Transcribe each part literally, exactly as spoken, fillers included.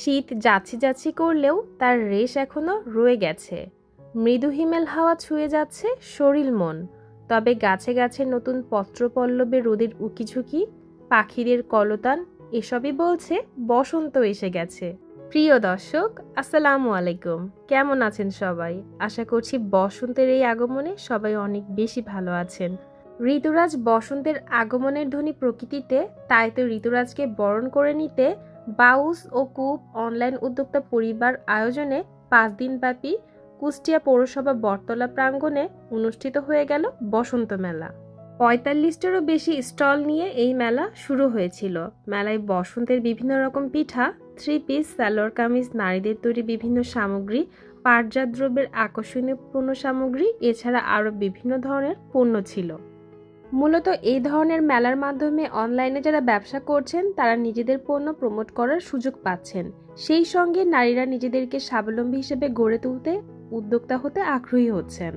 শীত যাচ্ছি যাচ্ছি করলেও তার রেশ এখনো রয়ে গেছে। মৃদু হিমেল হাওয়া ছুঁয়ে যাচ্ছে শরীর মন। তবে গাছে গাছে নতুন পত্রপল্লবে রোদের উকিঝুঁকি, পাখিদের কলতান এসবই বলছে বসন্ত এসে গেছে। প্রিয় দর্শক, আসসালামু আলাইকুম। কেমন আছেন সবাই? আশা করছি বসন্তের এই আগমনে সবাই অনেক বেশি ভালো আছেন। ঋতুরাজ বসন্তের আগমনের ধ্বনি প্রকৃতিতে, তাই তো ঋতুরাজকে বরণ করে নিতে বাউস ও কুপ অনলাইন উদ্যোক্তা পরিবার আয়োজনে পাঁচ দিনব্যাপী কুষ্টিয়া পৌরসভা বটতলা প্রাঙ্গণে অনুষ্ঠিত হয়ে গেল বসন্ত মেলা। পঁয়তাল্লিশটারও বেশি স্টল নিয়ে এই মেলা শুরু হয়েছিল। মেলায় বসন্তের বিভিন্ন রকম পিঠা, থ্রি পিস, সালোয়ার কামিজ, নারীদের তৈরি বিভিন্ন সামগ্রী, পাটজাত দ্রব্যের আকর্ষণীয় পণ্য সামগ্রী, এছাড়া আরও বিভিন্ন ধরনের পণ্য ছিল। মূলত এই ধরনের মেলার মাধ্যমে অনলাইনে যারা ব্যবসা করছেন তারা নিজেদের পণ্য প্রমোট করার সুযোগ পাচ্ছেন। সেই সঙ্গে নারীরা নিজেদেরকে স্বাবলম্বী হিসেবে গড়ে তুলতে উদ্যোক্তা হতে আগ্রহী হচ্ছেন।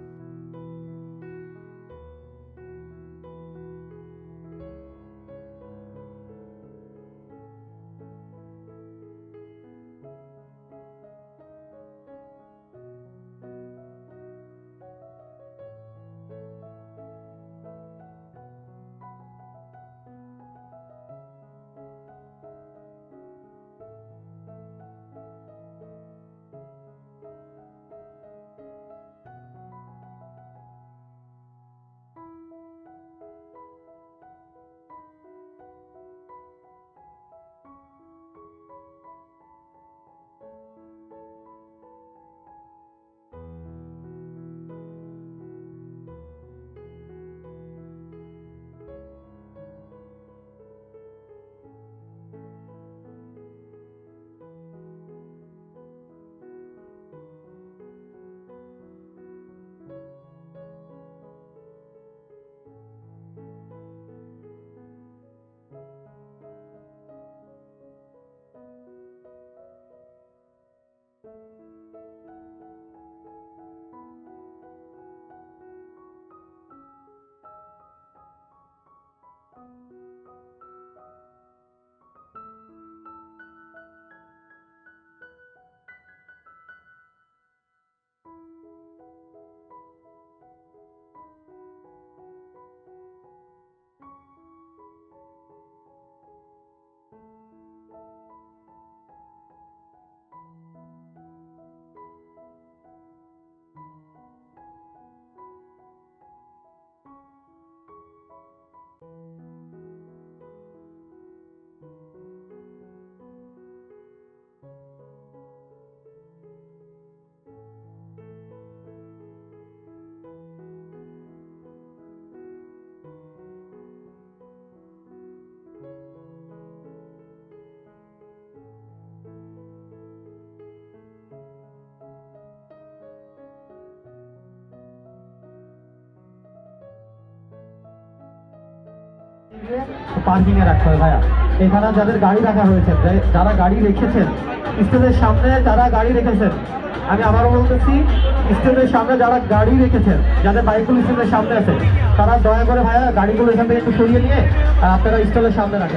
পার্কিং এ রাখতে হবে ভাইয়া। এখানে যাদের গাড়ি রাখা হয়েছে, যারা গাড়ি রেখেছেন স্টেজের সামনে, যারা গাড়ি রেখেছেন, আমি আবারও বলতেছি, স্টেজের সামনে যারা গাড়ি রেখেছেন, যাদের বাইকগুলো স্টেজের সামনে আছে, তারা দয়া করে ভাইয়া গাড়িগুলো এখান থেকে একটু সরিয়ে নিয়ে আপনারা স্টলের সামনে রাখেন।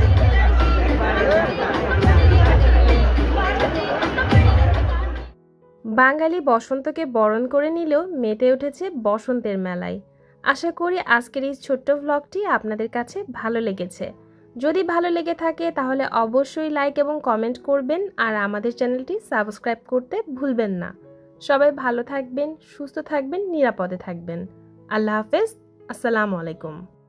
বাঙালি বসন্তকে বরণ করে নিলেও মেতে উঠেছে বসন্তের মেলায়। আশা করি আজকের এই ছোট্ট ভ্লগটি আপনাদের কাছে ভালো লেগেছে। যদি ভালো লেগে থাকে তাহলে অবশ্যই লাইক এবং কমেন্ট করবেন, আর আমাদের চ্যানেলটি সাবস্ক্রাইব করতে ভুলবেন না। সবাই ভালো থাকবেন, সুস্থ থাকবেন, নিরাপদে থাকবেন। আল্লাহ হাফেজ। আসসালামু আলাইকুম।